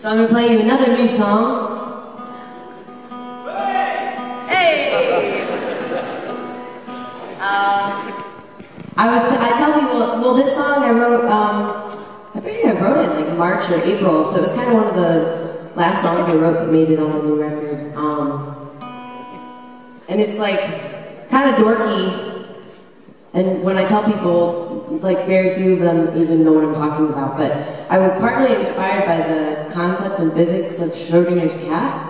So I'm going to play you another new song. Hey! I tell people, well, this song I wrote, I think I wrote it like March or April, so it was kind of one of the last songs I wrote that made it on the new record. And it's like kind of dorky, and when I tell people, like very few of them even know what I'm talking about, but I was partly inspired by the concept and physics of Schrodinger's cat.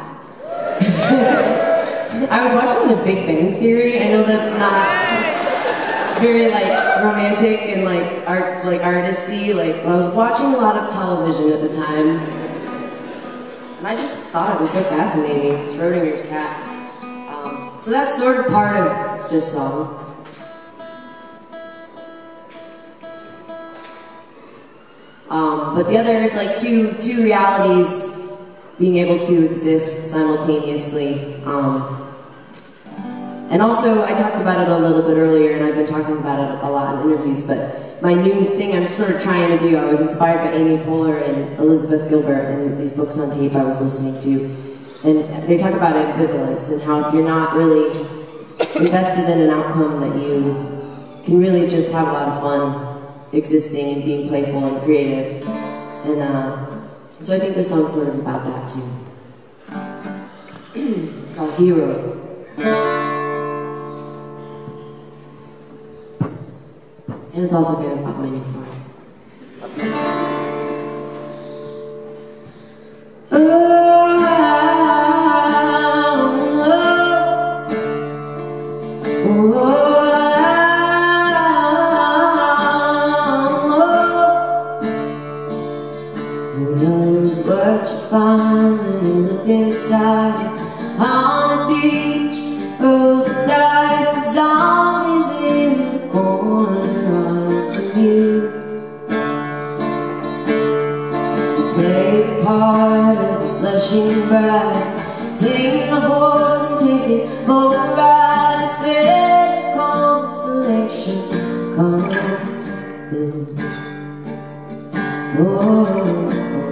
I was watching The Big Bang Theory. I know that's not very like romantic and like artisty. Like I was watching a lot of television at the time, and I just thought it was so fascinating. Schrodinger's cat. So that's sort of part of this song. But the other is like two realities being able to exist simultaneously. And also, I talked about it a little bit earlier, and I've been talking about it a lot in interviews, but my new thing I'm sort of trying to do, I was inspired by Amy Poehler and Elizabeth Gilbert and these books on tape I was listening to. And they talk about ambivalence and how if you're not really invested in an outcome that you can really just have a lot of fun existing and being playful and creative. And so I think this song's sort of about that too. It's called Hero. And it's also kind of about my new friend. Who knows what you find when you look inside? On the beach, roll the dice, the zombies in the corner onto you. You play the part of the blushing bride, take my horse and take it for a ride. Instead of consolation, come to lose. Oh.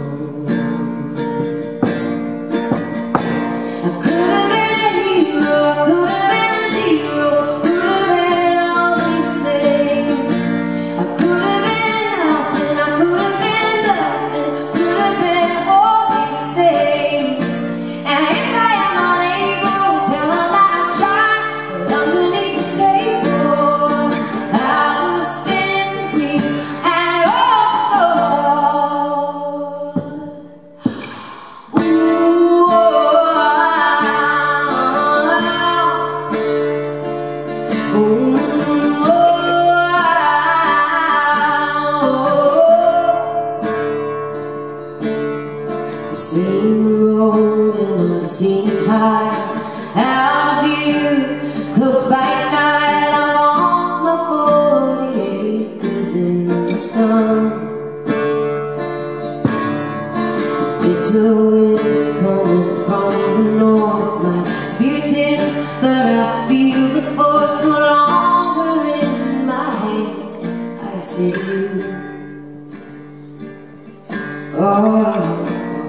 I've seen the road and I've seen it high out of view, close by night. I'm on my 40 acres in the sun. Bitter winds coming from the north. My spirit dims, but I feel the force no longer in my hands. I see you. Oh.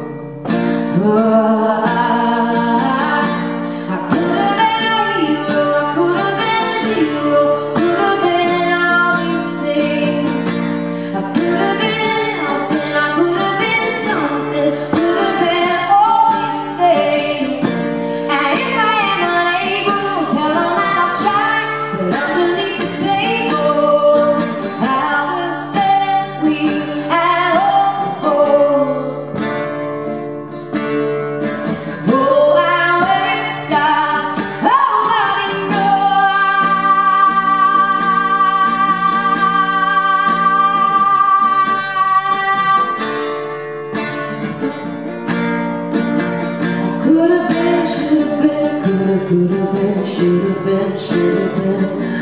I could have been a hero, I could have been a zero, could have been all these things. I could have been nothing, I could have been something, could have been all these things. And if I am unable, tell them that I'll try, but underneath the table I will spend the week and overboard. Could have been, should have been, could have been, should have been, should have been.